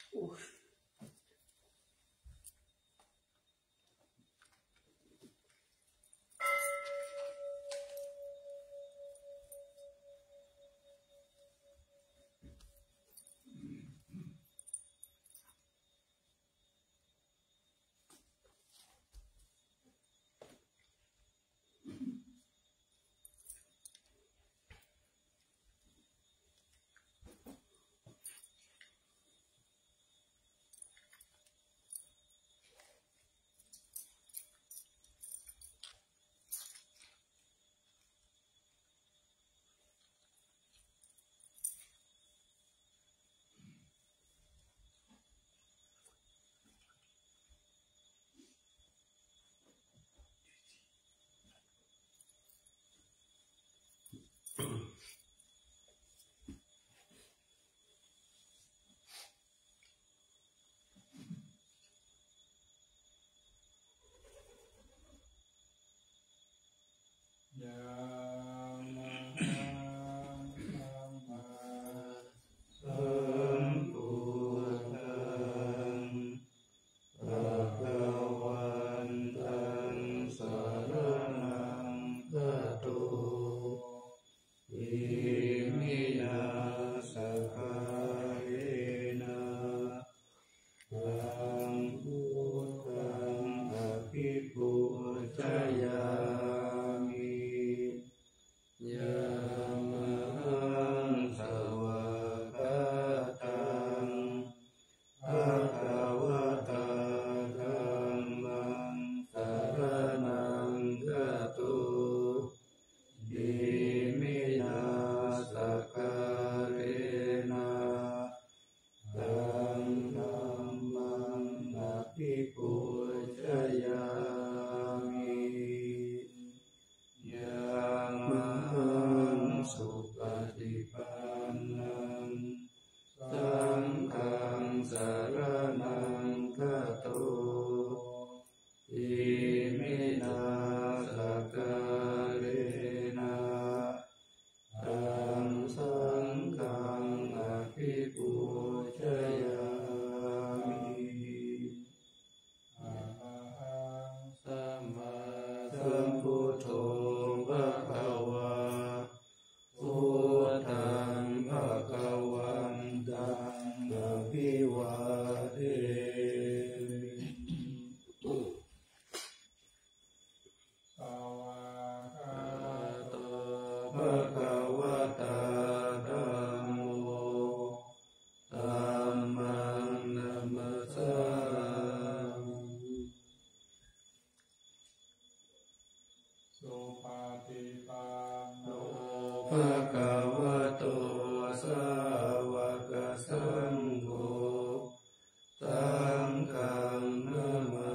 ภะคะวะโตสาวกสังโฆสังฆังนะมา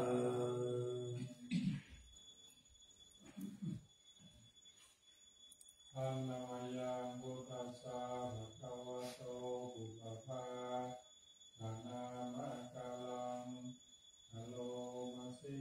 ธัมมังยังพุทธัสสะภะคะวะโตอุปภาอะนามะกะลังอะโลมาสิ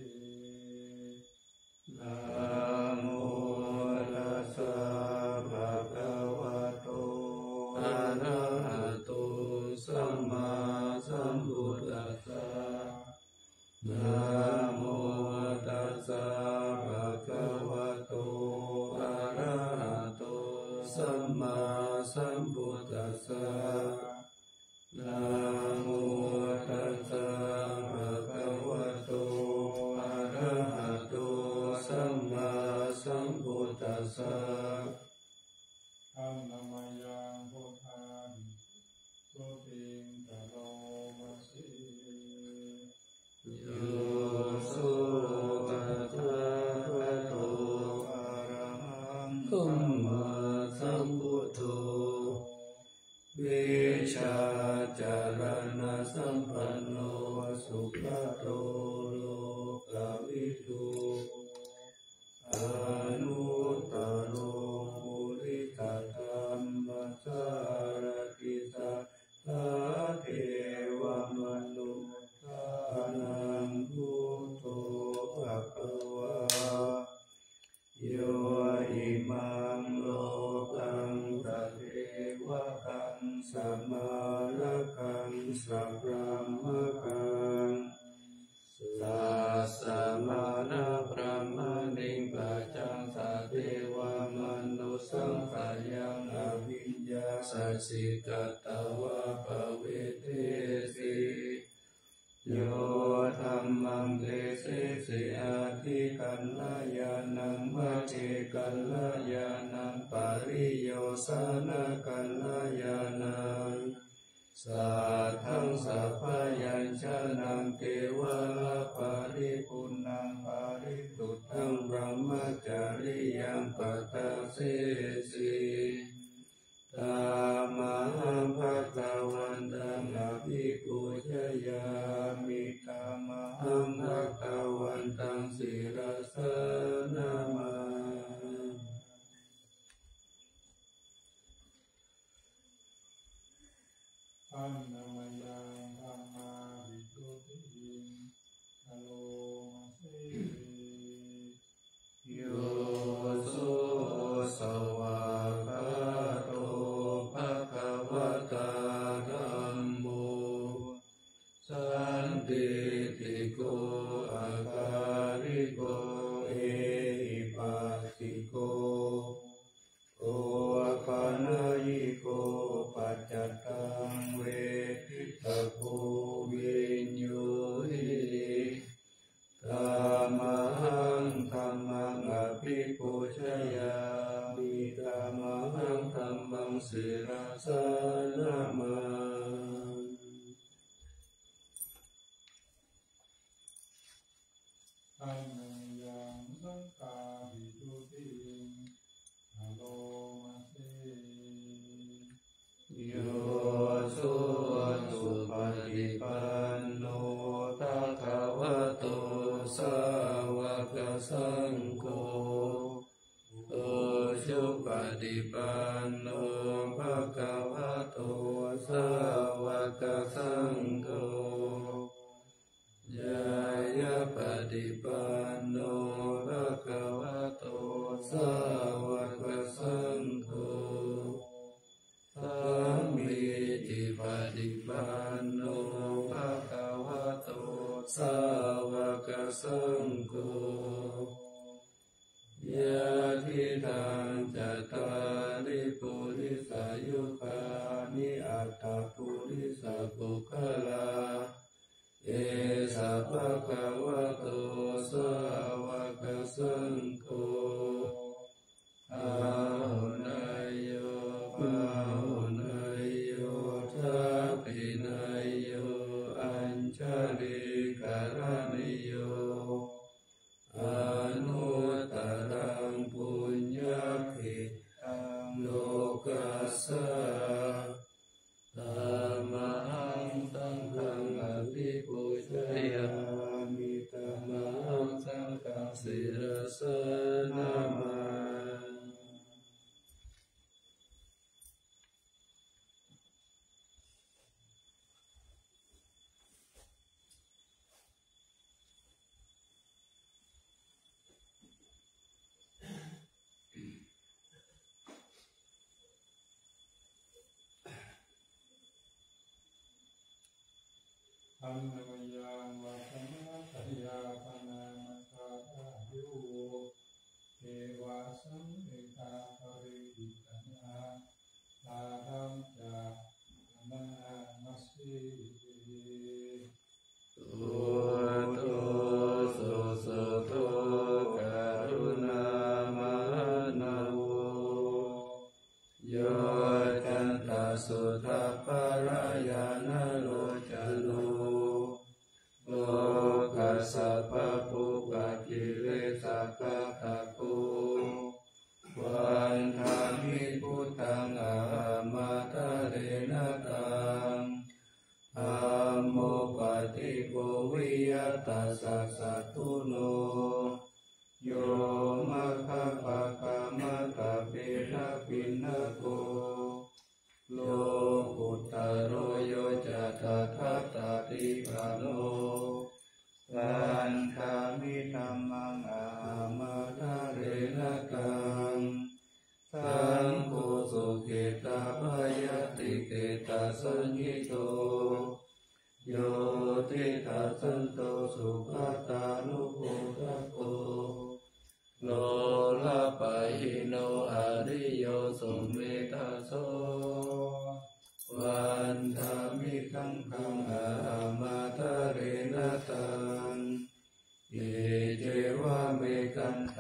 นะโมตัสสะภะคะวะโตอะระหะโตสัมมาสัมพุทธัสสะนะโมตัสสะภะคะวะโตอะระหะโตสัมมาสัมพุทธัสสะนะโมตัสสะภะคะวะโตอะระหะโตสัมมาสัมพุทธัสสะธัมมังยังพุทธังสุติงกะโลมาสิโยสุปะทะคะโตอะระหังสัมมาสัมพุทโธวิชาจารณะสัมปันโนสุขโตโลกวิทูอนุตตโรสิกตวะปะเวเทสิโยธัมมังเทเสสิอาทิกัลยานังมัจเจกัลยานังปริโยสานกัลยานังสัทธังสัพพยัญชนะเทวะปาริปุณังปาริตุตังพรหมจาริยังปัตตเสสิตามหังภัตตวันตังอภิปุชยามิตามหังภัตตวันตังศิรสนามาอันนามยังธรรมาวิสุทธิอโลมาเสโยโสสวากขาโตภะคะวะตาธัมโมสันติติโกอาการิโกเอหิปัสสิโกโอปานายิโกปัจจตังเวทิตาโกวิญโยหิธรรมหังธรรมังอภิปุชยามิธรรมหังธรรมังศิรสนามาอันนามยังสังฆาวิสุทธิอโลมาเสโยโสสุปฏิปันโนภะคะวะโตสาวกสังโฆโอสุปฏิปันโนภะคะวะโตสาวกสังโฆยายะปฏิปันโนภะคะวะโตสาวกสังโฆสัมมิจิปฏิปันโนภะคะวะโตสาวกสังโฆยะทิตังจัตตาริปุริสายุคานิอัตถปุริสปุคลาเอสะภะคะวะโตสาวกสังโฆอาหุนายโยปาหุนายโยทัพพินายโยอัญชลิกรณิโยอนุตตรังปุญญคิตังโลกัสสะธัมมังสังฆังอภิปุชยามิธัมมังสังฆังศิรสนามาอันนามยังวัฒนะปริยาปนามัสสะอายุเทวาสังเอกาปริหิตัญญาลาดัมจะนามัสสิตุโตสุสุโตกรุณามนาโวโยจันตสุทัพพรายานโลจโนโลกัสสะภะปุปะกิเลสะกะตะโกวันธามิพุทธังอะมาตะเรนะตังธัมโมปฏิโกวิยตัสสะสัตตุโนโยมะคะปะกามะกะเปนะปินะโกโลกุตตโรโยจะตถาตติปโนวันธามิธัมมังอะมาตะเรนะตังสังโฆสุเกตาภยติเกตาสัญญิโตโยติทัสสันโตสุขตานุโภคโกโลลาปะหิโนอริโยสุเมธาโส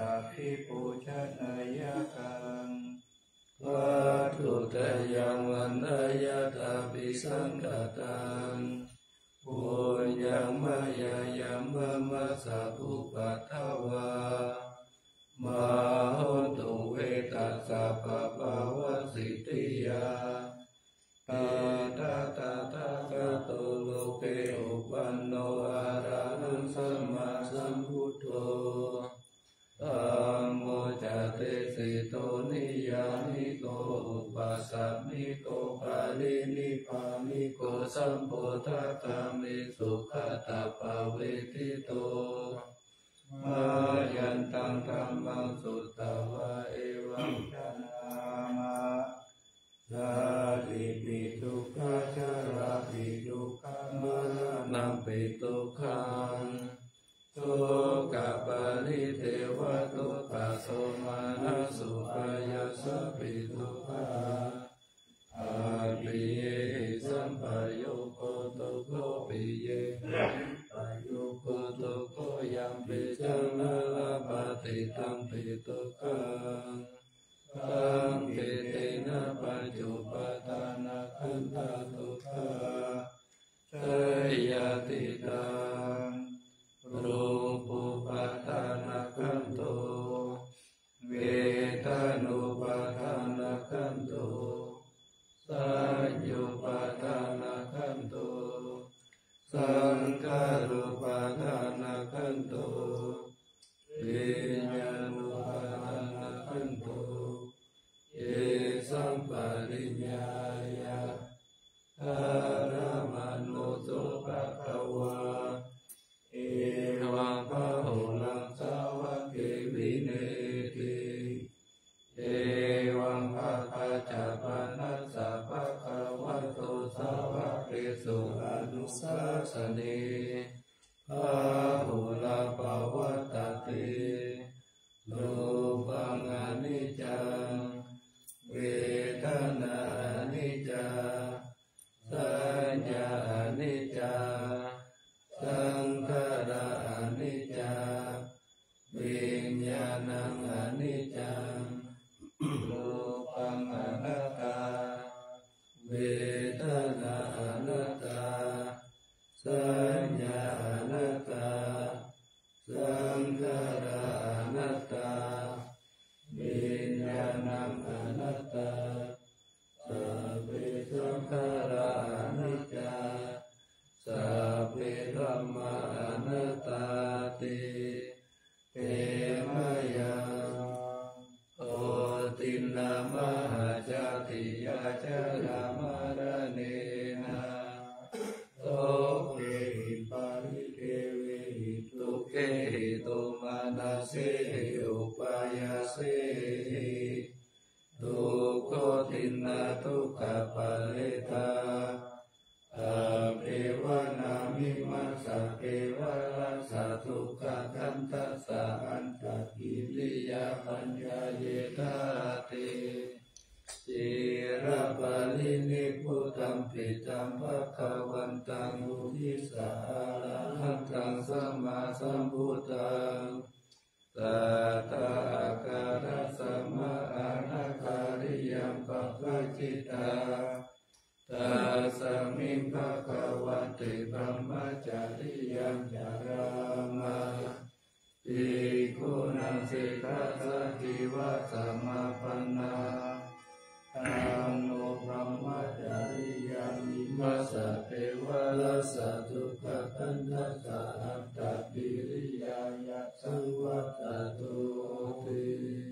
าภิปูชนายกังวัตถุเตยังวันนายตาปิสังกตังปุญญังมายายังมะมะสะอุปัฏฐวามโหตุเวตัสสะปะปะวะสิทธิยาตาตาตาตาตาโตโลเกอุปันโนอะระหังสัมมาสัมพุทโธธัมโมจะเตสิโตนิยานิโกอุปัสสมิโกปาลินิพามิโกสัมโพธัตตามิสุขตาภเวทิโตมายันตังธัมมังสุตตวะเอวังชนะมะสาธิปิทุกขชาราปิทุกขมรณะปิทุกขังโสกปาริเทวทุกขโสมานะสุปายาสปิทุกขาอาปิเยสัมปโยโคตุโกปิเยปโยโคตุโกยัมปิจังนาลาปฏิตังปิทุกขังตังกิเตนะปัจจุปทานะขันธทุกขาเตยติตังรูปุปทานะขันโตเวทานุปทานะขันโตสัญญูปทานะขันโตสังขารุปทานะขันโตวิญญาณุปทานะขันโตเยสัมปริญญายะอารามานุโสภะคะวะเอวังพะโหลังสาวะเกวิเนติเอวังภะคะจาปนัสสะภะคะวะโตสาวะเกสุอนุสาสเนภะโหลาภวัตติโลปังอนิจจังเวทนาอนิจจาสัญญาอนิจจาสังขารอนิจจาวิญญาณังอนิจจังรูปังอนัตตาเวทนาอนัตตาสัญญาอนัตตาสังขารอนัตตาวิญญาณังอนัตตาสัพเพสังขาราอนิจจาสัพเพธัมมาอนัตตาติเตมะยังโอตินามหาจาติยาจารามารเนนะโตเกหิปาริเกเวหิตุเกหิตุมานาเสหิอุปายาเสหิทุกขตินาทุกขปาริตาอาเปวะนามิมัสสะเกวะรัสสะทุกขคันทัสสะอันตกิริยาปัญญาเยธาติจิระปาลินิพุตัมปิตัมภคะวันตังอุทิสาระหันตังสัมมาสัมพุทธังสัตตะอาการะสัมมาอานาคาริยัมปัปปะจิตาตัสมิงภะคะวันติบรมจาริยัมจารามะภิกขุนังสิกขาสัตถิวะสัมมาปันนาธัมโมพรหมจาริยามิมัสสะเทวะรัสสะทุกขคันทัสสะอัตตปิริยายะสังวัตตุติ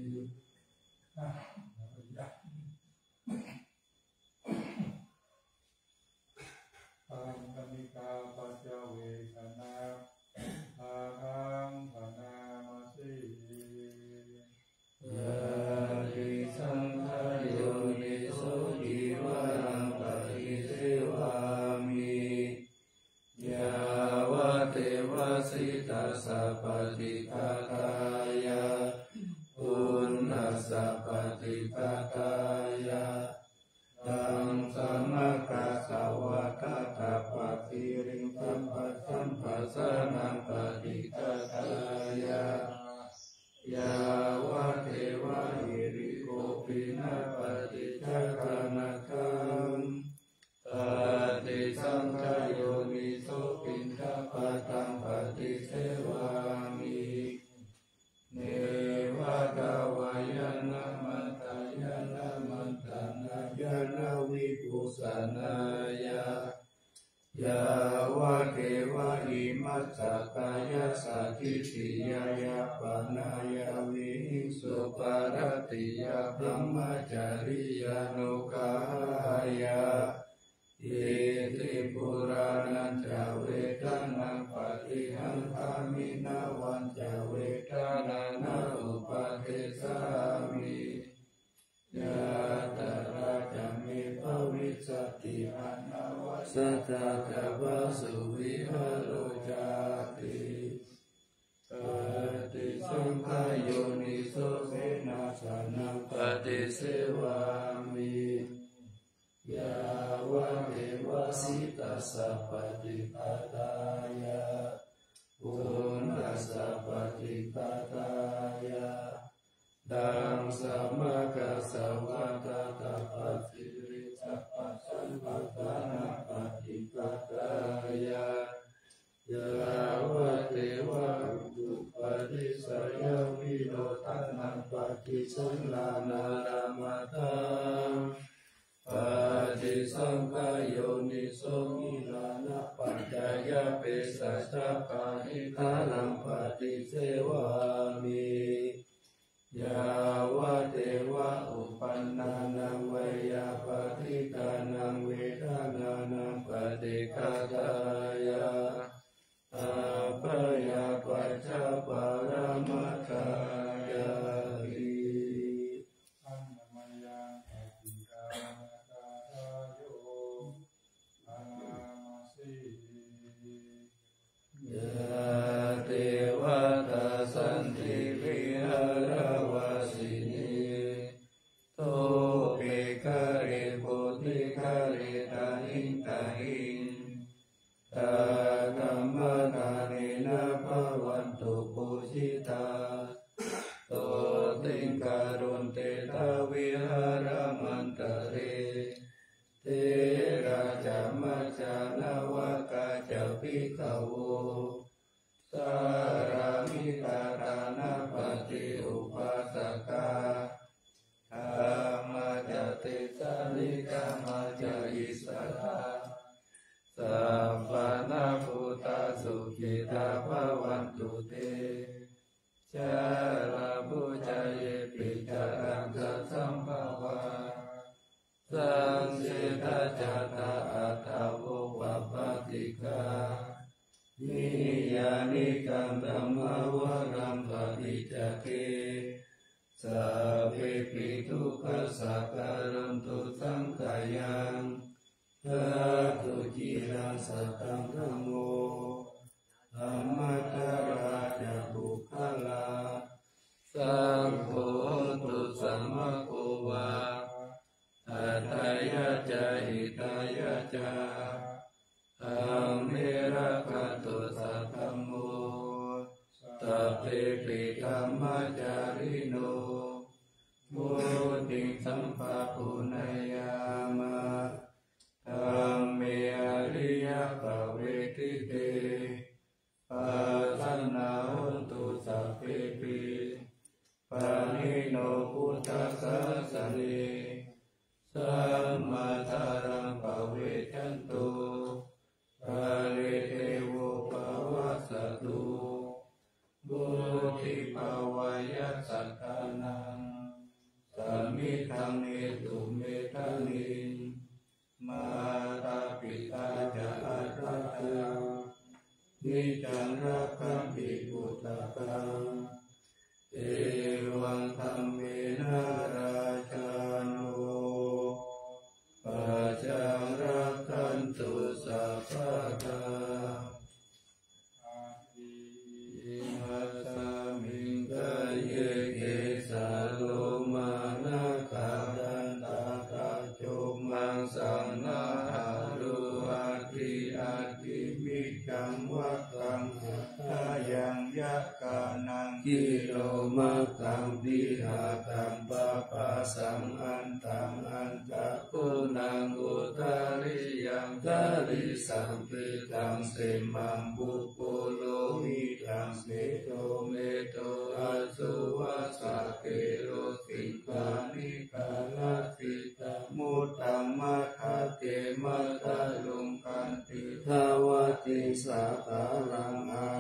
ปัญจมิกาปัจจเวคนะอาหังพนามาสิยาติสังขารโยนิโสจิวารังปฏิเทวามิยาวะเทวสิตัสสะปฏิฆาตายะปุณณัสสะปฏิฆาตายะตังสัมมากัสสวะตถาปฏิริงสัมปัสสัมปัสสะนังปฏิฆาตายะยาสักกายสัทธิติยายาปนายาวิหิงสุปารติยาพรหมจาริยานุกายาเยติปุรานันจเวทนาปฏิหังคามินาวันจเวทนานาอุปาเทสามิยะตระจามิภวิสติอนาวัสสะตะวะสุวิหโรจาติปฏิสังขายโยนิโสเสนาสนังปฏิเสวามิยาวะเทวสิตัสสะปฏิปทายะปุณัสสะปฏิปทายะดังสัมมากัสสะวะตะตะปัสสิริสัพพสัมปทานาปฏิปทายะยาวะเทวะอุปฏิสัยวิโรธานังปฏิสังลานารามาตังปฏิสังขายโยนิโสมิลานะปัจจายะเปสัจจปะหิทานังปฏิเสวามิยาวะเทวะอุปันนานังเวยาปฏิกานังเวทนานังปฏิฆาตายะอาภยาปัจจปารมัตถายะติอันนมยังปฏิกาตาโยอามาสียะเทวตาสันติวิหารวาสินีโตปิกะเรปุติกะเรตาหิงตาหิงตาธัมมทานินาภวันตุปุชิตาโตติงการุณเตตาวิหารมันตเรเทราจามัจจานาวกาจภิกขโวสารามิตารานาปฏิอุปัสสกาธรรมจติสานิกามาจอิสตาสัพพะนาภูตาสุขิตาภวันตุเตชาลาภูจาเยปิจารังสัสสัมภวาสังเสทาจาตาอัตถโววัปปติกานิยานิกัมธัมมวะรัมปฏิจเกสัพเพปิทุกขสักการันตุสังขายังทาตุจิรังสัตตังธัมโมอมตะราชบุคคลาสังโฆตุสัมมาโกวาอัตถยะจาหิตายะจาธัมเมระคะตุสัทธัมโมตัพเพปิธัมมจาริโนมุติสัมภปุณยามะธัมเมอริยภเวทิเตปัสสนาหุนตุสัพเพปิปานิโนพุทธัสสะเนสัมมาทารังภเวทันตุภะเรเทโวภวัสสตุบุติภวายะสัตตานังสัมมิทังเนตุเมตานิมาตาปิตาจะอัตตานิจังรักขันติปุตตะกังเอวังธัมเมนะราชานุปัจจังรักขันตุสัพพะทาอิมัสสมิงกายเยเกสาโลมานะคาดันตาตาโจมังสังนาหารุอาทิอาทิมิจังวัตตังทายังยะกานังกิโลมาตังวิหาตังปะปะสังอันตังอันตะกุนังอุตาริยังตาริสัมปิตังเสมังบุปโปโลหิตังเสโตเมโตอาสุวัสสะเกโรติกานิกาลติตามุตตังมัคคะเตมัตตาลุงคันติทาวติสาตาลังอา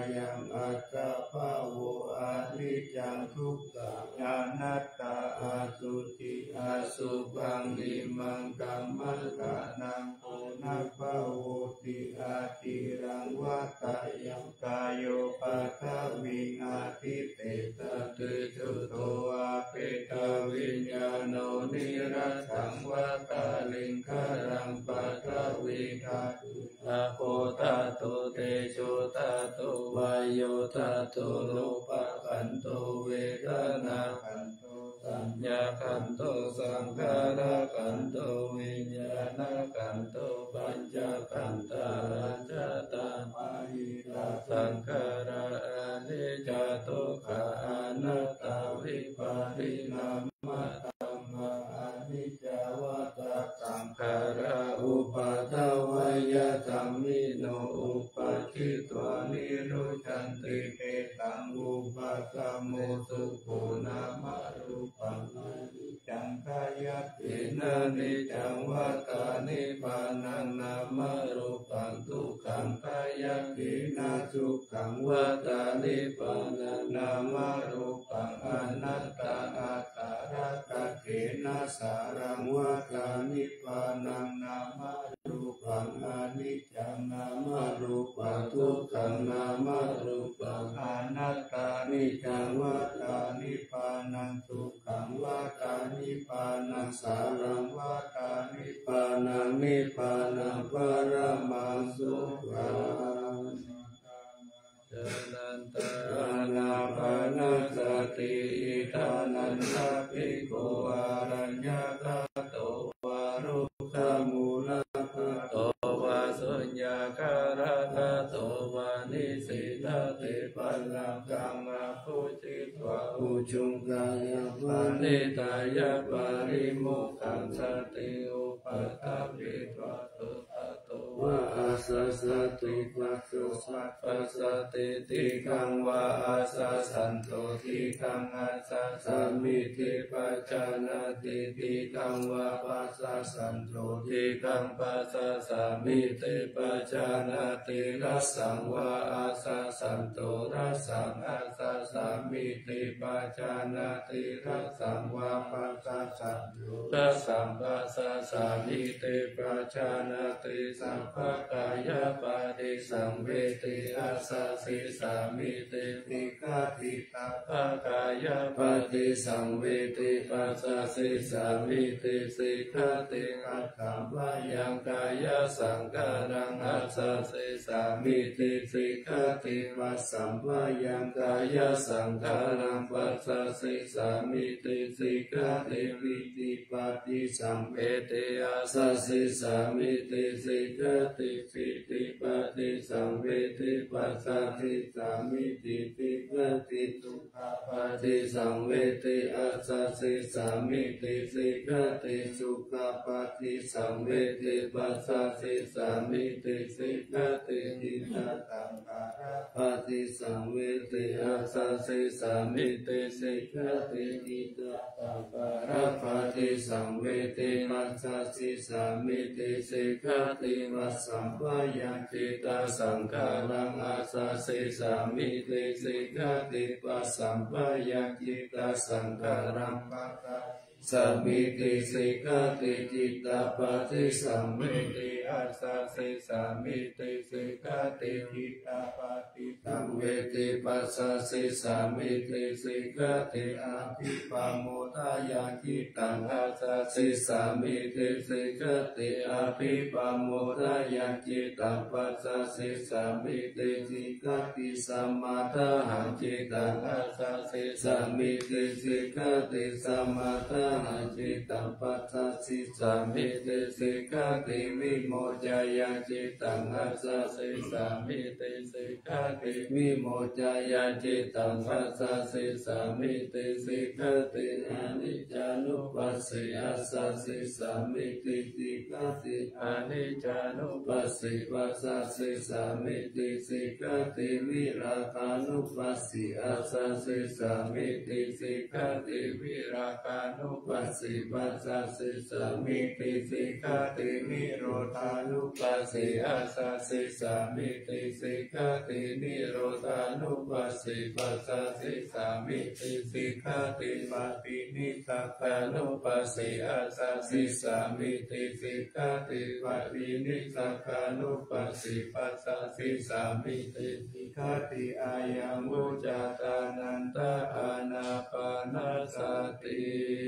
ทุกขะอนัตตาอาสุติอาสุปังอิมังกัมมังกะนังโอนัพพโวติอาทิรังวัตยังกายโยปัฏฐวิงอาทิเตตติจุโตอาเปตาวิญญาโนนิรัตถังวัตาลิงคารังปัฏฐวิธาตุอาโปตาโตเตโชตาโตวายโยตาโตโลภะขันโตเวทนาขันโตสัญญาขันโตสังขารขันโตวิญญาณขันโตปัญจขันธารัจจตามาหิตาสังขาราอนิจจทุกขาอนัตตาวิปาริณามะธัมมาอนิจจวัฏสังขาราอุปาทวยธัมมิโนอุปาทิตวานิโรจันติเตตังอุปาสโมสุโขนามรูปังอนิจจังขายตินานิจังวัฏานิพานังนามรูปังทุกขังขายตินาสุขังวัฏานิพานังนามรูปังอนัตตาอัตตารัตเถนะสารังวัฏานิพานังนามรูปังอนิจจังนามรูปังทุกขังนามรูปังอนัตตานิจังวัฏานิพานังทุกขังวัฏานิพานังสารังวัฏานิพานังนิพานังปรมังสุขังเจริญตานาปานสติอิทานันทภิกขุอารัญญกโตวารุขมูลกโตวาสุญญาคาระโตวานิสิตติปัลลังกังอาภูจิตวะอุจุงกายปานิตายาปาริโมกขังสติอุปัฏฐวิตวะตุตวะอาสัสสติปัสสุสัพพสติติขังวะอาสัสสันโตติขังอาสัสสมิติปัจจานาติติขังวะปัสสัสสันโตติขังปัสสัสสมิติปัจจานาติรัสสังวะอาสัสสันโตรัสสังอาสัสสมิติปัจจานาติรัสสังวะปัสสัสสันโตรัสสังปัสสัสสมิติปัจจานาติสัพพกายปาติสังเวทิอาสัสสิสามิติติฆาติตัพพกายปาติสังเวทิปัสสัสสิสามิติสิกขาติอัตถัมภยังกายสังขารังอาสัสสิสามิติสิกขาติวัสสัมภยังกายสังขารังปัสสัสสิสามิติสิกขาติวิติปาติสัมเวทิอาสัสสิสามิติสิกขาติปิติปาติสัมเวทิปัสสัสสิสามิติปิกติทุกขปาติสัมเวทิอาสัสสิสามิติสิกขาติสุขปาติสัมเวทิปัสสัสสิสามิติสิกขาติอิทธัตังคาระปาติสัมเวทิอาสัสสิสามิติสิกขาติอิทธัตังคาระปาติสัมเวทิปัสสัสสิสามิติสิกขาติวัสสัมภยังจิตาสังขารังอาสัสสิสามิติสิกขาติปัสสัมภยังจิตาสังขารังปัตตาสามิติสิกขาติจิตตปาติสัมมิติอาสัสสิสามิติสิกขาติจิตตปาติสัมเวทิปัสสัสสิสามิติสิกขาติอาภิปาโมทายาจิตตังอาสัสสิสามิติสิกขาติอาภิปาโมทายาจิตตังปัสสัสสิสามิติสิกขาติสัมมาทาหังจิตตังอาสัสสิสามิติสิกขาติสัมมาทาจิตตังปัสสัสสิสามิติสิกขาติวิโมจายังจิตตังอาสัสสิสามิติสิกขาติวิโมจายังจิตตังปัสสัสสิสามิติสิกขาติอนิจจานุปัสสิอาสัสสิสามิติสิกขาติอนิจจานุปัสสิปัสสัสสิสามิติสิกขาติวิราคานุปัสสิอาสัสสิสามิติสิกขาติวิราคานุปัสสิปัสสะสิสามิติสิกขาตินิโรธานุปัสสิอาสาสิสามิติสิกขาตินิโรธานุปัสสิปัสสะสิสามิติสิกขาติปาปินิสักขานุปัสสิอาสาสิสามิติสิกขาติปาปินิสักขานุปัสสิปัสสะสิสามิติสิกขาติอายังวุจาตานันตาอานาปานาสติ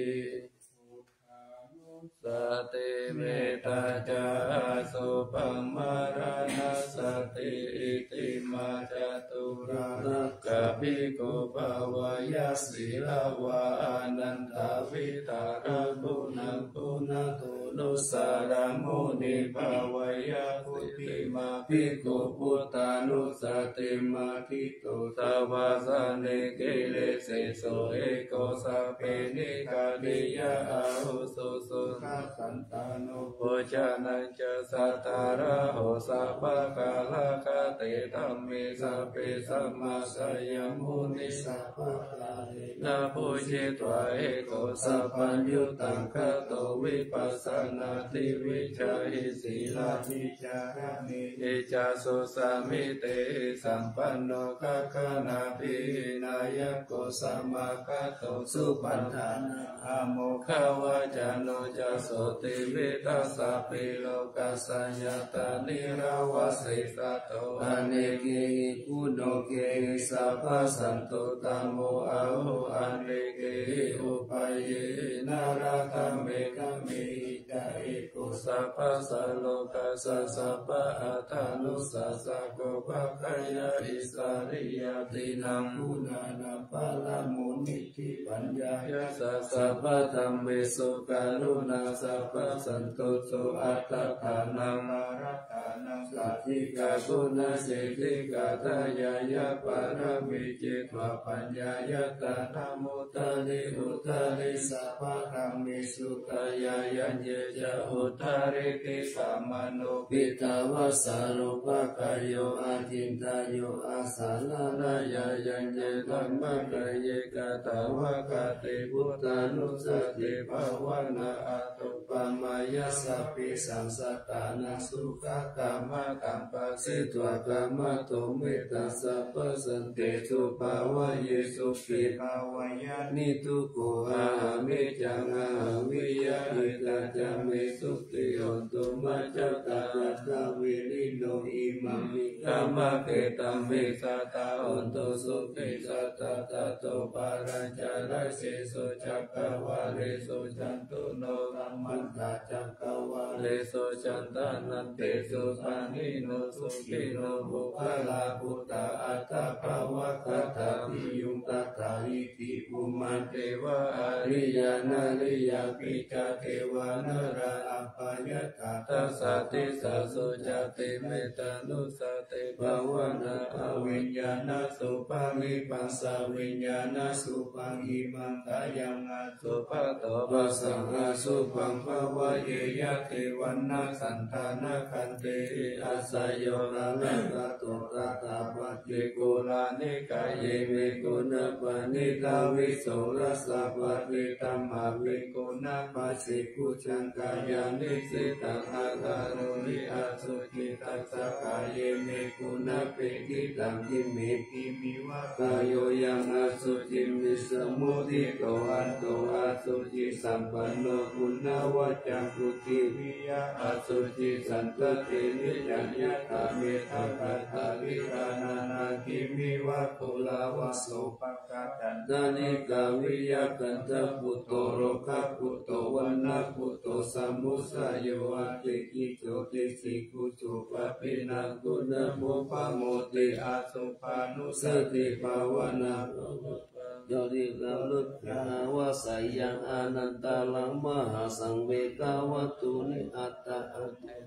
สติเมตตาจาสุปัมมารานาสติอิติมาจตุรานักขภิกขุภาวายาสีลาวาอานันทวิตาระปุนังปุนาตุนุสารามุนิภาวายาพุทธิมาภิกขุพุทธานุสติมาทิตุสาวาสาเนเกเลเสโสเอโกสัพเพนิกาลิยาอาหุสุสุขัสันตานุโภชนังจะสัตตาระโหสัพพะกาลคเตธัมเมสัพเพสัมมาสัยมุนิสัพพะกาเลนะปุจิตวะเอโกสัพพัญญุตังคโตวิปัสสนาติวิชาหิสีลาภิจารณิเอจาสุสามิเตสัมปันโนคัคขนาภินายโกสัมมาคัตโตสุปัฏฐานะอะโมฆาวาจาโนจัสโสติวิตัสสะปิโลกัสสัญญาตานิราวาสิสัตโตอเนเกหิกุโนเกหิสัพพสันตุตโมอะโหอเนเกหิอุปายเยนาราคะเมฆะเมหิตาเอโกสัพพสัลโลกัสสะสัพพะอัตถานุสัสสะโกภะคายะอิสาริยตินังปุนานาปะละมุนิทิปัญญายะสัสสะปะธัมเมสุการุณาสัพพสันตุโสอัตถานังอารัตถานังสัจจิกากุณสิทธิกาตายายะปารมิจิตวะปัญญายะตานามุตตะลิอุตตะลิสัพพะธัมมิสุขายายัญเยจะอุตตาริติสัมมโนปิตาวะสารุปะกายโยอาทินทายโยอาสาลานายายัญเยธัมมะกายเยกะตาวะกะติพุทธานุสติภาวนาอะตุปมายะสัพพิสังสัตตานังสุขกามะกัมปัสสิตวะกามะโตเมตัสสะปะสันเตสุภาวะเยสุขิภาวายะนิทุโกอาหะเมจังอาหะวิยะหิตาจามิสุติโหตุมัจจตาตาวิริโนอิมังมิกามะเกตัมเมสัตตาโหตุสุขิสัตตะตะโตปารัญจาราเสสุจักขวาเลสุจันตุโนรัมมันตาจักขวาเลสุจันตานันเตสุปานิโนสุขิโนบุคลาภุตตาอัตถภาวะคัตถาภิยุงตัตถาอิติภูมันเทวะอริยานาริยาปิจาเทวานราอัปปายตาตัสสะติสะสุจติเมตตานุสติภาวนาอวิญญาณสุปังหิปัสสะวิญญาณสุปังหิมังกายังอาสุภะโตปัสสังอาสุปังภวะเยยะเทวันนาสันตานาคันเตอาสยโยระละกะโตตตาปัจเจโกลานิกายเยเมโกนะปานิตาวิโสรัสสะปะริตัมมาวิโกนะปัสสิกุจังกายานิสิตังอาคารุนิอาสุจิตัสสะกายเยเมโกนะเปกิตังกิเมกิมิวะกายโยยังอาสุจิมิสมุทิโตอันโตอาสุจิสัมปันโนคุณวัจจังกุติวิยะอาสุจิสันตตินิจัญญตาเมตตัตตาวิรานานาคิมิวะโคลาวะโสปะกะตันตานิกาวิยะกันตะปุตโตโรคะปุตโตวันนะปุตโตสัมมุสโยอาติกิโตติสิกุจุปะปินังกุณโมปะโมติอาสุปานุสติภาวนาโยติกาลุกาวะสายังอนันตาลังมหาสังเวกาวัตุนิอัตตะอัตติ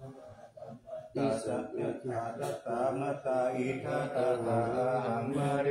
ตัสสะยะตามะตาอิทัตตะหังมาริสา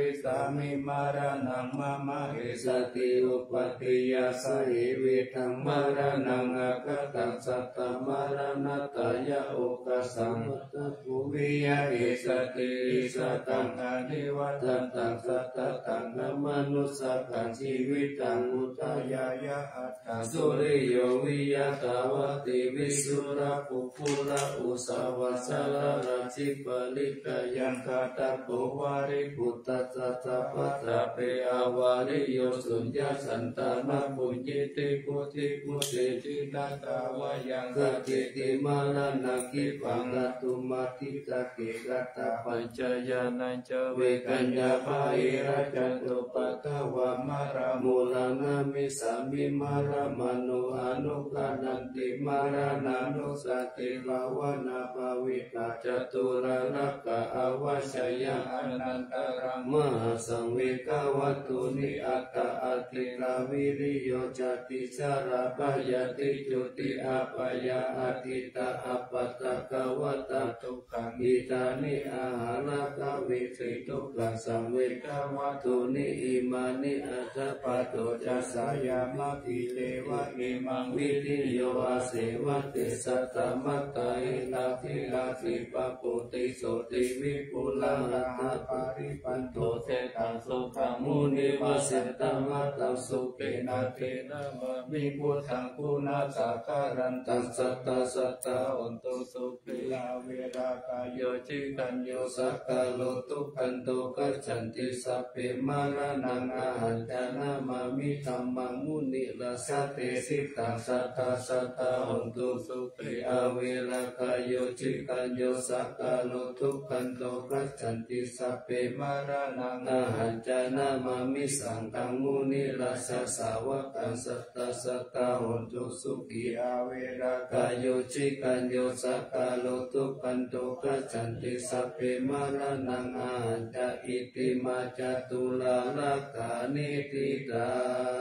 มิมารานังมะมะเอสติอุปติยาสหิวิทังมารานังอากตังสัตตมารานัตยะโอกัสสังภูวิยะเอสติสตังอนิวัตตังสัตตตังมนุสตังชีวิตังอุตยายะอัตถสุริโยวิยะตาวติวิสุระปุปุระอุสาวาสลราชิปลิกยังคาตโตวาริปุตตะสัตปัตตะเปอาวาริโยสุญญาสันตานะปุญญิติปุติปุติจินาตาวายังกติติมาลานาคิปังกัตุมาติกะเกกัตตาปัญจญาณัญจเวกัญญาภาอิราจันตุปัตตวะมารามูลังนามิสามิมารามานุอนุกานันติมารานานุสติภาวนาภาวิตาจตุระรักกะอวัชยาอนันตรังมหาสังเวกวัตถุนิอัตตะอัติลาวิริโยจติสาระปยติจุติอาปยาอติตาอปัตตะกวัตตะทุกขังอิตานิอาหารกวิสิทุกขังสังเวกวัตถุนิอิมานิอัตถปัตโตจัสสายามะติเลวะอิมังวิริโยอาเสวะเตสัตตมัตตาอิลาภิลาภิปะปุติโสติวิปุลังรัตปาริปันโตเสตังสุขังมุนิวัสตังมัตตังสุเกนะเทนะมะมิพุทธังปุนาสักการันตัสสัตตสัตตะอุนตุสุขิลาเวรากายโยจิกัญโยสักกะโลตุกันโตกัจฉันติสัพเพมารานังอาหันจานามามิธัมมังมุนิลาสเตสิตังสัตตสัตตะอุนตุสุขิอาเวรากายโยจิกัญโยสักกะโลตุกันโตกัจฉันติสัพเพมารานังอาหันจานามามิสังฆังมุนิลาสสาวกังสัตตสัตตะอุนตุสุขิอาเวรากายโยจิกัญโยสักกะโลตุกันโตกัจฉันติสัพเพมารานังอาหันจาอิติมาจตุลาลกานิติตา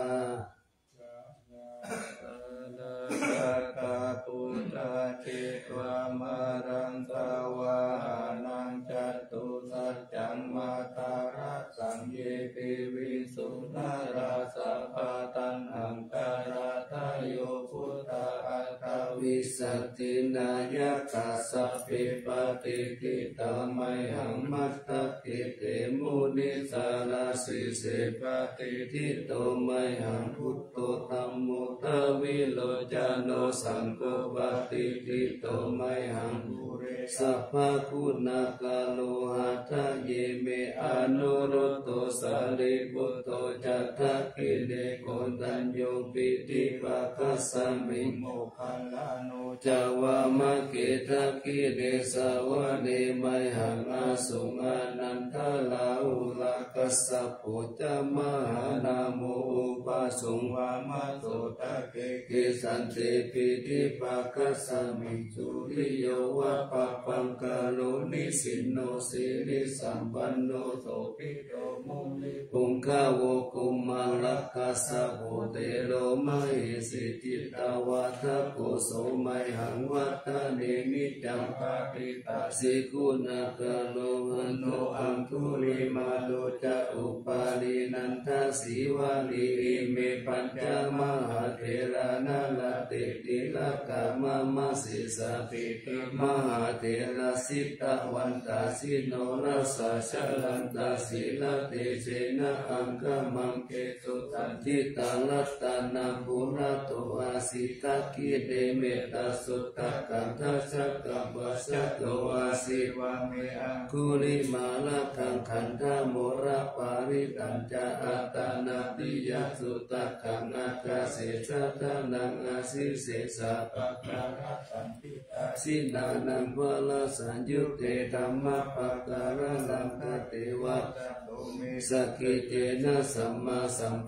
ตาปุตตะเจตวามารังสาวานังจัตุสัจจังมาตาระสังเยปิวิสุนาราสัพพตันหังการาทายโยพุทธาอัตถวิสัตตินายะตัสสะปิปติทิตามัยหังมัตตติเตมุนิสาราสิเสปติทิโตมัยหังพุทโธธัมโมทวิโลจาโนสังโฆปฏิทิโตมัยหังปุเรสัพพะคุณากาโลหะทะเยเมอนุรุตโตสาริปุตโตจัตถะกิเลโกตัญโยปิติภะคัสสมิโมคัลลาโนจาวามะเกทะกิเลสาวะเนมัยหังอาสุงานันทลาอุลาคัสสะปุจจมหานาโมอุปาสุงวามะโสตะเกกิสันติปิติภะคัสสมิจุริโยวะปะปังกะโลนิสินโนสิริสัมปันโนโสภิโตมุนิปุงคโวกุมังลักขสะโหเตโลมะเหสิจิตาวาทะโกโสมัยหังวัฏเนมิจังปาติตาสิกุณกะโลหันโนอังคุลิมาโลจะอุปาลินันทสีวาลีเมปัญจมหาเถระนาลเตติลกามะมะสิสะติติมหาเถระสิตะวันตาสิโนรัสสะชะลันตาสิลเตเจนะอังคมังเกตุตันติตังรัตนาภูระโตอาสิตะกิเดเมตาสุตตะกังทัสสะกัปปะสะโตอาสิวะเมอังคุลิมาลกังขันธโมระปาริตัญจอัตตานาติยะสุตตะกังอากาเสสะทานังอาสิเสสะปะการะสันติตาสินานังวะลาสัญยุเตธัมมะปะการะลังคเตวะสกิเตนะสัมมาสัมพุทธ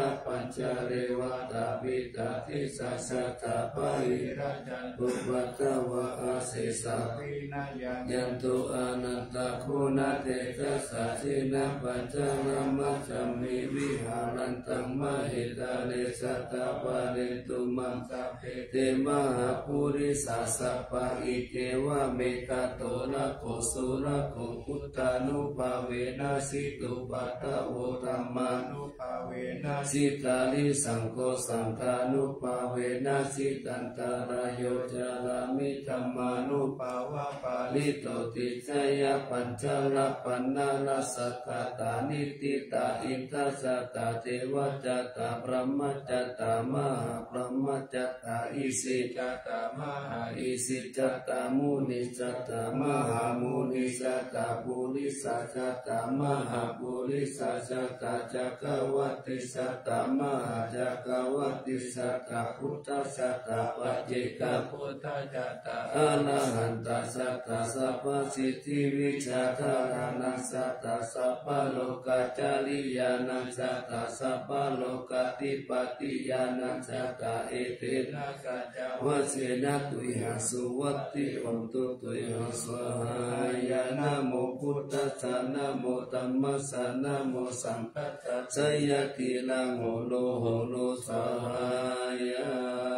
นะปัญจเรวตาปิตาทิสัสสะตาปะหิราจันตุวัตวะอาเสสะวินายันตุอานันตคุณาเตตัสสะชินะปัญจนามัจจมิวิหารันตังมหิตาเนสัตตาปะเรตุมังสัพเพเตมหาภูริสัสสะปะอิเทวะเมตโตระโกสุระโกพุทธานุภาเวนะสิตุปัตตะโวธัมมานุภาเวนะสิตาลิสังโฆสังฆานุภาเวนะสิตันตารายโยจารามิธัมมานุภาวะปาลิโตติจยปัญจละปันนาลสักขตานิติตาอินทัสสะตาเทวจัตตาพรหมจัตตามหาพรหมจัตตาอิสิจัตตามหาอิสิจัตตามุนิจัตตามหามุนิจัตตาปุริสัจจัตตามหาปุริสัจจัตตาจักรวัติสัตตามหาจักรวัติสัตตาพุทธสัตตาปัจเจกพุทธจัตตาอรหันตสัตตาสัพพสิทธิวิชาธานังสัตตาสัพพโลกาจาริยานังสัตตาสัพพโลกาติปติยานังสัตตาเอเตนะสัจจวัสเสนะตุยหาสุวัตติอนตุตุยหาสหายานะโมพุทธัสสะนะโมธัมมัสสะนะโมสังฆัสสะสยติลังโหโลโหโลสหายะ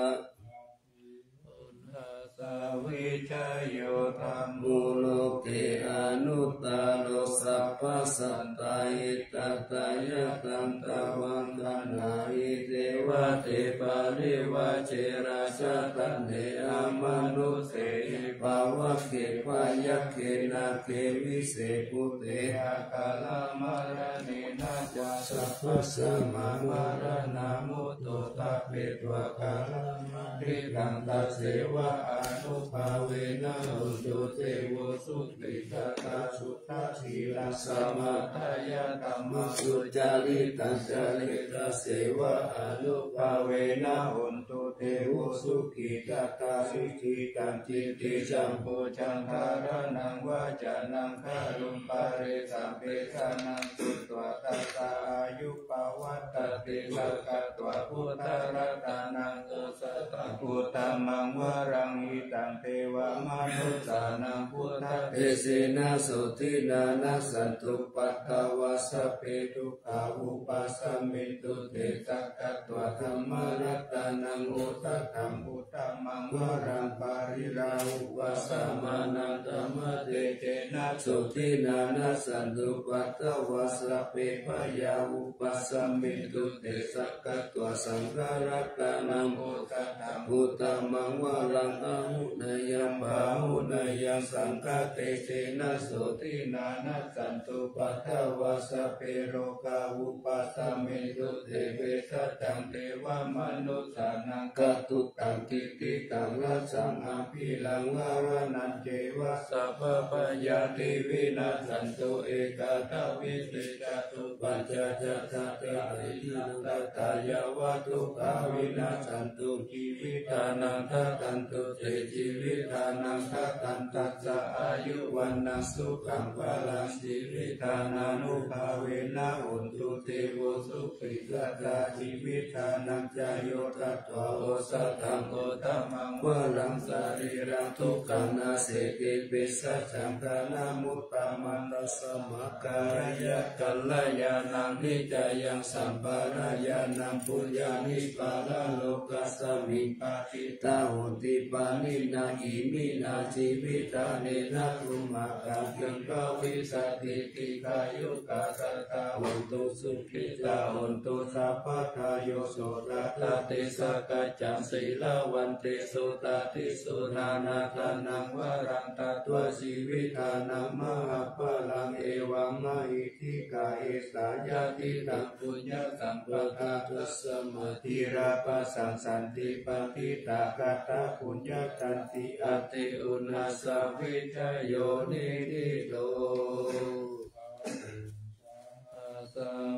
สวิชโยธรรมุโลเกอนุตตาโลสัพพสัตตาอิตตายะตันตวังคนาอิเทวะเทปาริวะเจราชาตันเนอมนุเสภาวะเกปายะเกนาเกวิเศปุเตอะกาลามารณีนาจาสัพพสัมมามารณามุตโตตาเปตวะกาลามาริกังตาเสวะอนุภาเวนะอุตุเตโวสุติตาตาสุตตาสีลาสมาทายาตัมมัสุจาริตัสจาริตาเสวะอนุภาเวนะอุตุเตโวสุขิตาตาสุขิตังจิตติจัมโพจังคารนังวาจานังคารุปาเรสัมเปสานังสุตวะตาตาอายุปวัตติสักขตวะพุทธรัตนังโอสถะพุทธัมมังวรังอิตังเทวมนุสานังพุทธเทเสนะโสตินานัสสันตุปัตตวะสเพทุขาอุปัสสมิตุเตสักขตวะธัมมรัตนังโอสถัมพุทธัมมังวรังปาริราอุปัสสมานังธัมมเตเจนะโสตินานัสสันตุปัตตวะสเพพยาอุปัสสมิตุเตสักขตวะสังฆรัตนังโอสถัมพุทธัมมังวรังอาหุนยัมบาหุนยังสังฆเตเจนะโสตินานัสสันตุปัตตวะสเพโรกาอุปัสสมิตุเตเวสัจจังเทวมนุสานังกัตตุตังกิติตังรัสสังอภิลังวารนันเจวะสัพพยาติวินาสันตุเอกาทวิสิจตุปัญจจัตตาเตตินังตัตตายาวะทุกขาวินาสันตุชีวิตานังทัตันตุเตชีวิตานังทัตันตัสสะอายุวันนังสุขังภาลังชีวิตานานุภาเวนะอุนตุเตโวสุขิสัตตาชีวิตานังจายโยตัตถะโอสัตถังโกตัมมังวรังสารีรังทุกขังนาเสเกเปสัจจังกานามุตตามันตสมะการยะกัลยานังนิจายังสัมปารายานังปุญญานิปาลโลกัสสมิปาติตาหุติปานินาอิมินาชีวิตาเนนะตุมากังยังกวิสัตติติกายุกาสัตตาหุตุสุขิตาหุตุสัพพทายโยโสตตาเตสกัจจังศีลวันเตสุตาติสุนานาทานังวรังตัตวชีวิตานังมหาภลังเอวังมหิทิกาเอสายาติตังปุญญสัมปทาตุสมาธิราปัสสังสันติปฏิตากาตาปุญญตันติอติอุณาสวิจโยนิทิโต สมาภิ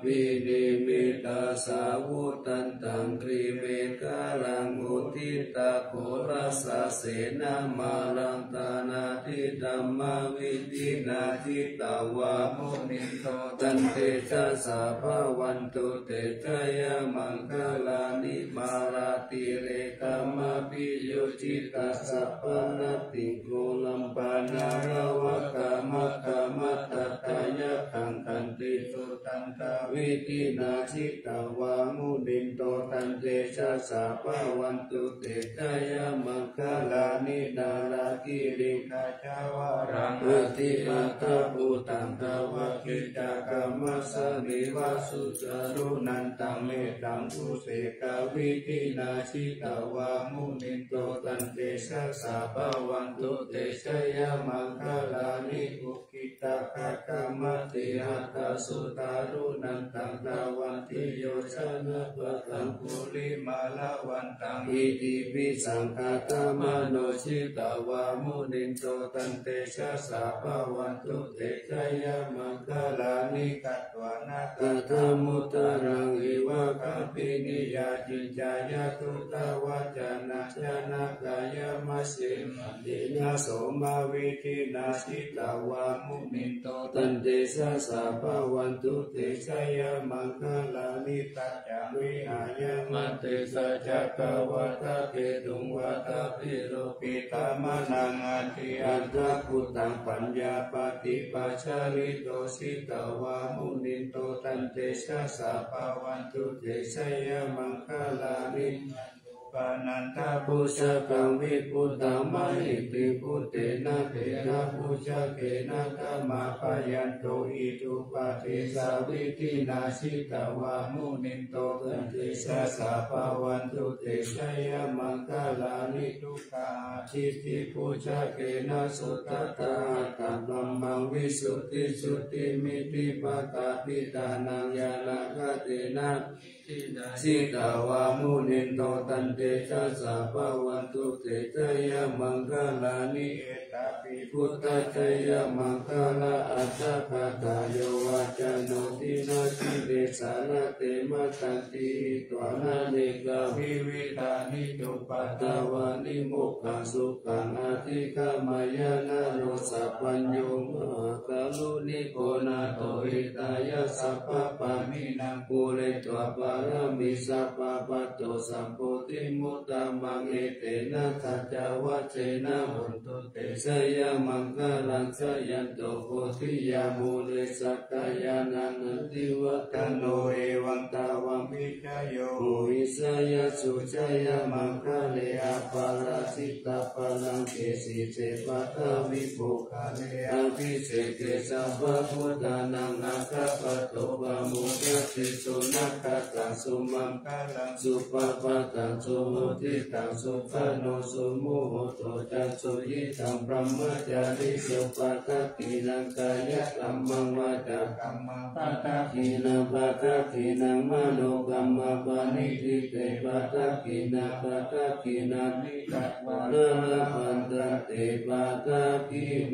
วินิมิตาสาวุตันตังกรีเวกาลังอุทิตาโครัสเสนามาลังตานาทิธัมมาวิธินาทิตาวามุนิโตตันเตชะสาภวันตุเตชะยะมังคลานิมาราติเรกามปิโยจิตาสัพพนติโกลัมปานารวะกามะกามะตตายะขังคันติสุตันตวิธินาชิตาวามุนิโตตันเตชะสาภวันตุเตชะยะมังคลานินาราคิริกาจาวารังอติอัตตปุตังตวะกิจกรรมสมิวาสุจารุนันตังเมตังอุเสกวิธินาชิตาวามุนิโตตันเตชะสาภวันตุเตชะยะมังคลานิอุกิตากกรรมติหัตสุตารุนันตังตาวันติโยชนะปะตังปุริมาลาวันตังอิติปิสังฆาตมโนชิตาวามุนิโตตันเตชะสาภวันตุเตชะยะมังคลานิกัตวานาคตมุตรังอิวะกัมปินิยาจิจายะตุตาวาจานะจานากายมัสสิมันตินาโสมาวิธินาชิตาวามุนิโตตันเตชะสาภวันตุเตชะยะมังคลานิตัจจาวิหายะมัตเตสัจจกวัตเกตุงวัตปิโรปิตามนังอันติอันตะพุตังปัญญาปฏิปัจจาริโตสิตาวามุนิโตตันเตชะสาภวันตุเตชะยะมังคลานิปานันทปุชกังวิปุตตังมหิติพุเตนะเถนะปุชเกนะกัมมาปยันโตอิทุปะเทสาวิธินาชิตาวามุนิโตตันเตชะสาภวันตุเตชะยะมังคลานิทุกขาทิฏฐิปุชเกนะสุตตะตัมมังมังวิสุทธิสุทธิมิติปะตาปิตานังยานะกะเตนะสิตาวามุนิโตตันเตชะสาภวันตุเตชะยะมังคลานิเอตปิพุทธเจยะมังคลาอัตถคตาโยวาจโนตินาทิเดสารเตมะตันติตวานาเนกาวิวิตานิจุปัตตวานิมุขสุขังอธิกามายานาโนสัพพัญโยมะกาลุนิโกนาโตอิตายะสัพพปามินังปุเรตวะปารมิสัพพปัตโตสัมโพธิมุตตะมังเอเตนะทัจจวัชเชนะหุนตุเตชะยะมังคลังชยันโตโพธิยามูเลสักกายานันติวัตโนเอวังตาวังพิจโยโหิสยะสุชยะมังคเลอปาราสิตาปลังเกสิเจปัตวิปุคาเลอภิเศษเกสัพพะพุทธานังนาคปะโตบามุขติสุนักตังสุมังคลังสุปปะตังสุโหติตังสุขโนสุโมโหโตจันสุยิตังพรหมจาริสุปะทักขินังกายะกัมมังวาจากัมมังปะทักขินังปะทักขินังมโนกัมมะปานิทิเตปะทักขินังปะทักขินังนิจัตวะนะพันตันเตปะทักขิเม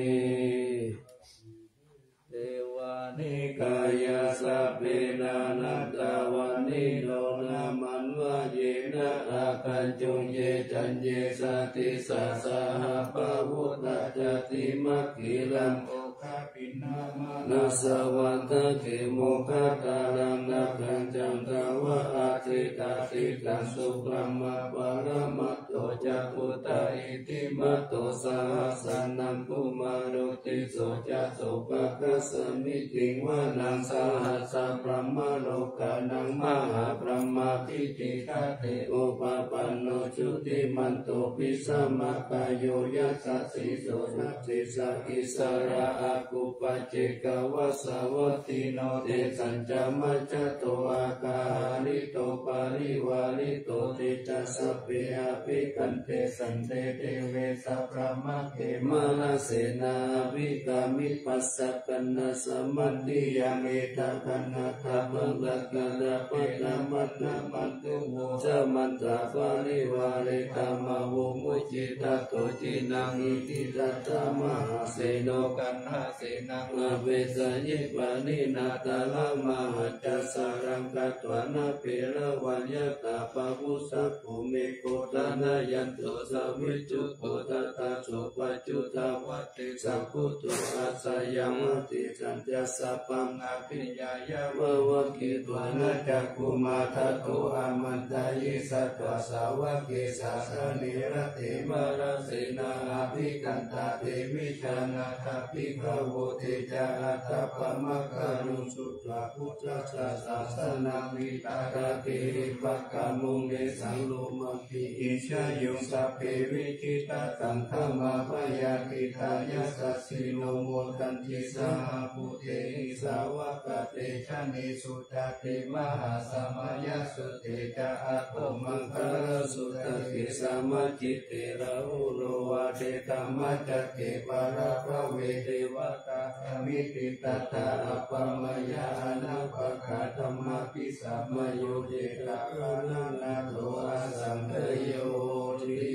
เทวานิกายาสัพเพนานัตตาวันนิโนนามันวะเยนะอาคันจุเยจันเยสติสัสสะหะปะวุตตะจติมัคคิลังโอคาปินามานาสวันตะเขโมคาตาลังนักขันจันทวะอาทิตาติตังสุปรมะปารมัตโตจักขุตาอิติมัตโตสหัสสนังกุมารุติโสจัสโสปะคะสมิติงวะนังสหัสสะพรหมโลกานังมหาพรหมปิติฆาเตโอปะปันโนจุติมันโตปิสัมมาคายโยยัสสะสิโสนัสสิสะอิสระอากุปัจเจกวะสาวติโนเตสัญจมัจจโตอาคาริโตปาริวาริโตเตจัสสะเปหะปิกันเตสันเตเตเวสัพพะมะเขมาลเสนาวิกามิปัสสะกันนะสมัตติยังเอตกันนะทามังลักขณะปัตตมัตนะมันตุโวจะมันตาปาริวาริตามะโวมุจิตาโตจินังอิติตัตตมหาเสโนกันหาเสนังอเวสยิปานินาตาลามหัจจสารังกัตวานาเประวันยตาปะพุสัพพุเมโกตานายันโตสวิจุโกตตาโสปัจจุตาวัตติสัพพุตุอาสยามติสัญญาสัพพังอภิญญายาวะวะกิตวานาจักขุมาทัตโตอามันตายิสัตตสาวะเกสัสนิรติมาราเสนาอภิกันตาเตวิชานาทัพพิฆโวเตจาอัตถปะมะกะรุสุตตะพุทธศาสนาวิตาระเตปักกะมุงเนสังโลมปิอิชายุสัพเพวิจิตาสังฆมาปยาติทายาสัสสิโนโมทันติสหพุเตสาวกเตชะเนสุตเตมหาสมัยสุเตจาอัตโตมังคลสุตติสามัจจิเตระหุโลวะเตตัมมัจจเตปาราภเวเทวตามิติตตาอปมยานาภคาธรรมปิสัมมโยเจตานานาโตอาสัมภโยติ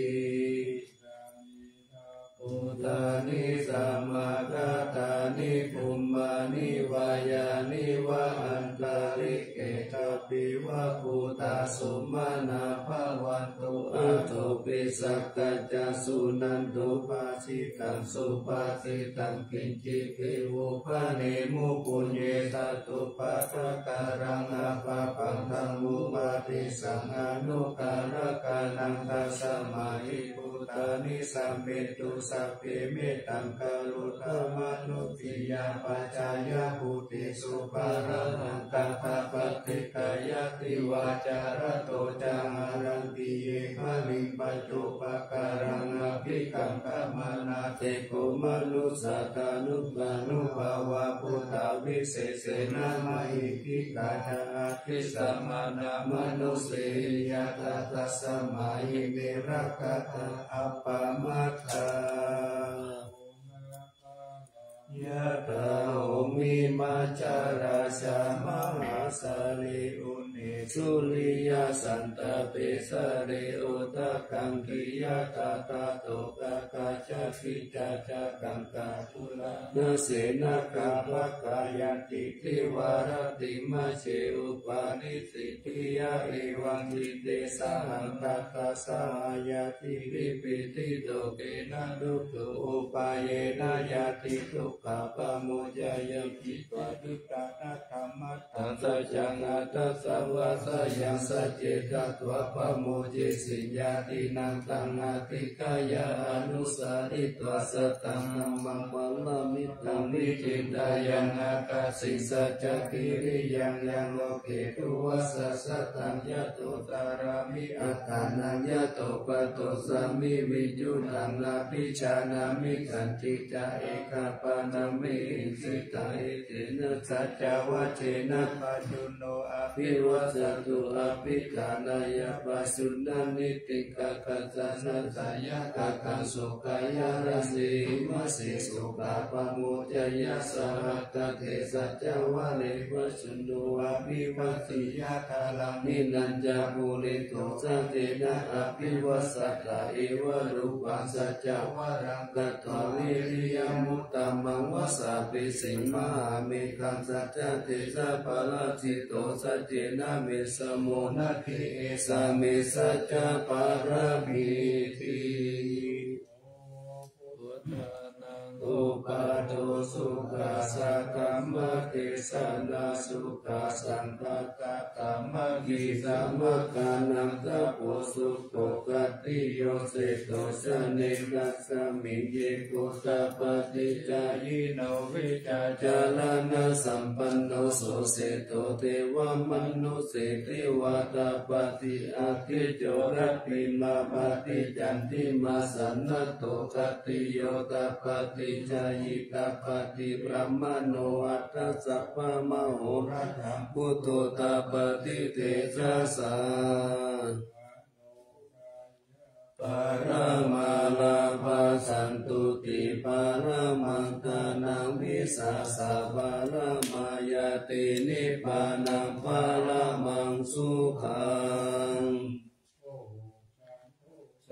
อุตานิสัมมาคาตานิภูมานิวายานิวะอันตริเกตปิวะภูตาสุมานาภวันตุอาโตปิสักกัจจสุนันตุปาสิตังสุปาสิตังกินจิปิวุปะเนมุปุญเยสัตุปัสสะการังอาภาปังธัมมุปาติสังอนุการกานังตัสสะมาหิภูตานิสัมเมตุสัพเพเมตังกรุตมนุติยาปัจจายภูติสุปาระหังตัทปฏิกายติวาจารโตจารันติเยภลิงปัจจุปการังอภิกังขมานาเตโกมนุสาตานุปานุภาวะพุทธาวิเศษนามาหิภิกาจาภิสัมมานามนุเสยตตัสสมาหิเมรักขะอัปปมัตตายะถาโหมิมัจจาราชามหาสาริอุเนสุริยสันตเปสะเรโอตะกังกิยะตาตาโตกะกะจคิจาจะกังกะทุลานะเสนะกะภะกายันติทิวารติมะเชอุปานิสิทิยะเอวังทิเตสะหังตัสสะสายาติวิปิติโตเกนะดุโตอุปายเนะยาติทุกขะปะโมจายปิปะดุตตะนะธรรมะตัสสะจังอัตตะสวะสยังสัจเจตตวะปะโมเจสิญาตินังตังอาติกายาอนุสาริตวะสตังนัมมังวัลลมิตังวิจิตายังอากาสิสัจกิริยังยังโลเกตุวะสัสตังยะโตตารามิอัตตานัญญะโตปะโตสามิวิจุตังนาภิชานามิขันติจาเอกปานามิสิตาเอเตนะสัจจวะเชนะปัจจุโนอภิวัสตุอภิกาณายะปัสสุนันนิติกะกัจจานะสายะกะกังสุขายะรสิมัสสิสุขะปะโมจยะสหัตเถสัจจวะเลปัสสุโนอภิวัติยะทาลังนินันจาภูริโตสัจเจนะอภิวัสตะเอวะรูปังสัจจวะรังกัตถาวิริยมุตตมังวะสาปิสิมหาเมกังสัจจเตสะปะละจิตโตสัจเจนะเมสโมนะทิเอสะเมสัจจปารามิติอุปาโทสุขัสสะกัมมะเทสนาสุขัสสันตตะกัมมะกิสัมมะกานังตะโพสุโกกติโยเสโตสเนกัสสมิเยโกตปฏิจายิโนวิจาจาลานะสัมปันโนโสเสโตเทวมนุเสติวาตาปฏิอาคิโจรปิมาปฏิจันติมาสันนโตกติโยตปฏิจายิตาปฏิบรมโนอัตตสัพพะมโหรัตถังพุทโธตปฏิเตชะสาปารมาลาภาสันตุติปารมังตานังวิสาสะปารมายตินิพพานังปารมังสุขังส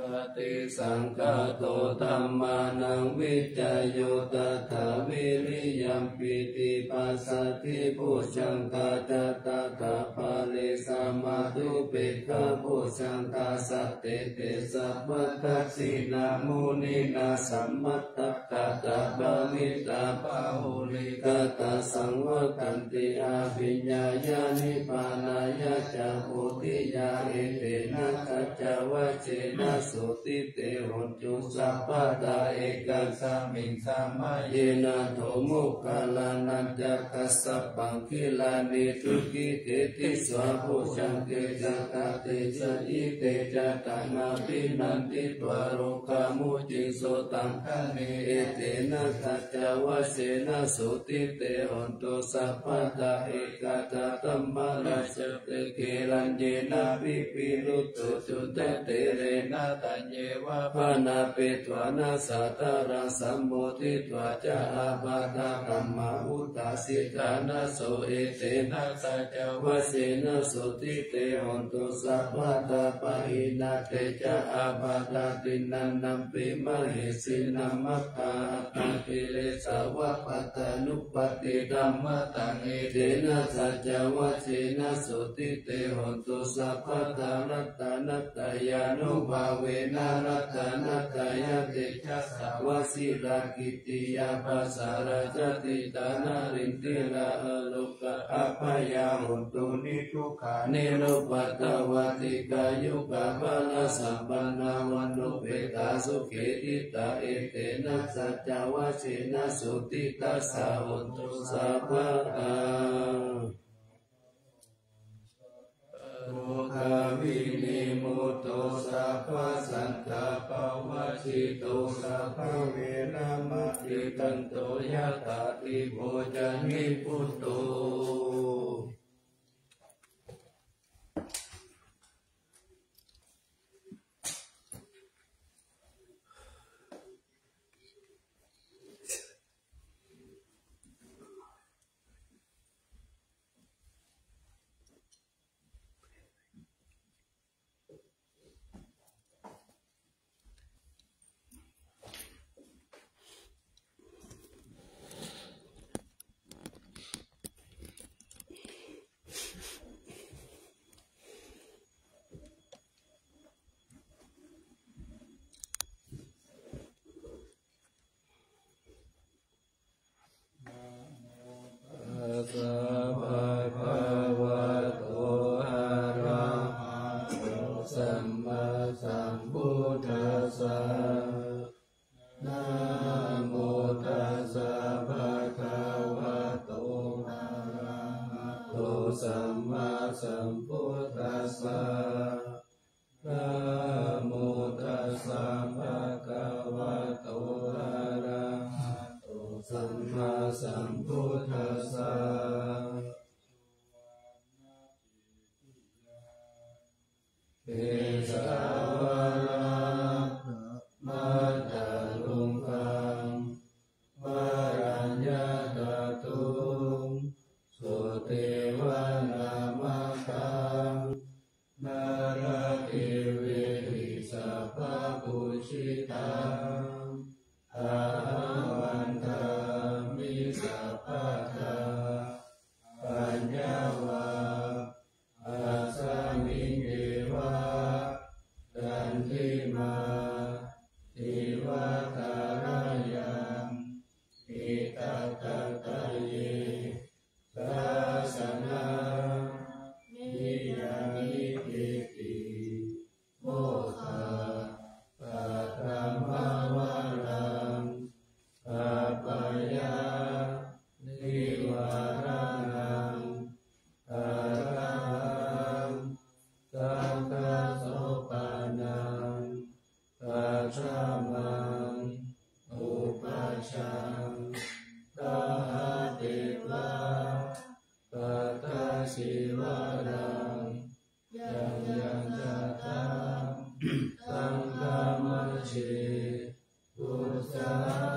ติสังฆโตธัมมานังวิจโยตถาวิริยัมปิติปัสสติปุชังกาตตาตาปะเลสามาตุเปกะปุชังกาสัตเตเตสัพพะทัสสินามุนินาสัมมัตตกะตะบามิตาปะหุลิกะตะสังวตันติอาภิญญายานิพานายะจาโพธิยาเอเตนะกัจจวะเจนะสุติเตหนตุสัพพะตาเอกัสสมิงสัมมาเยนะโทมุขคลานันจักขัสสะปังคิลานิทุกิเตติสวะปุชังเตจักขะเตสะอิเตจัตตานาปินันติตวะโรคามุจิโสตังคะเนเอเตนะกัจจวะเสนะสุติเตหนตุสัพพะตาเอกัตตัมมาราชเตเกลัญเยนะปิปิรุตตุจุเตเตเรนะตัญเยวะภานาเปตวานาสัตตารังสัมโมทิตวะจาอาปาตาธัมมาอุตตาสิกานะโสเอเตนะสัจจวะเสนะสุติเตหนตุสัพพะตาปะหินาเตจาอาปาตาตินันนัมปิมะเหสินัมมัคคาอัตปิเลสาวะปัตตานุปติธัมมตังเอเตนะสัจจวะเสนะสุติเตหนตุสัพพะตารัตตานัตตายานุภาเวนะรัตตานัตตายะเตจัสสาวะสิรากิติยาภาสาราจติตานารินติระโลกะอัพยาหุตุนิทุกขานิโรปัตตวติกายุกะภาลสัมปันนาวันโนเปตาสุเขติตาเอเตนะสัจจวะเสนะสุติตัสสะหุตุสัพพะตาโลกาวินิมุตโตสัพพสันตปวชิโตสัพพเวนะมะติตันโตยะถาติโภจนิพุตโตสัมมาสัมพุทธัสสะนะโมตัสสะภะคะวะโตอะระหะโตสัมมาสัมพุทธัสสะเอสาวะระมัตตาลุงคังวารัญญาตตุงสุเทวนามาคังนาราติเวหิสัพพปุชิตังอาวันตามิสัพพทาปัญญาวาอาสามิเกวะกันทิมาทิวะตารายังอิตตะตะเยศาสนานิยามิติติโมฆะปัตตมาวารังปัปปายานิวารานังอะระหังสังฆโสปานังปัจฉามังอุปัชฌังตาติวะปัตตสิวะรังยังยังจะทำสังฆมัชฌิพุทธา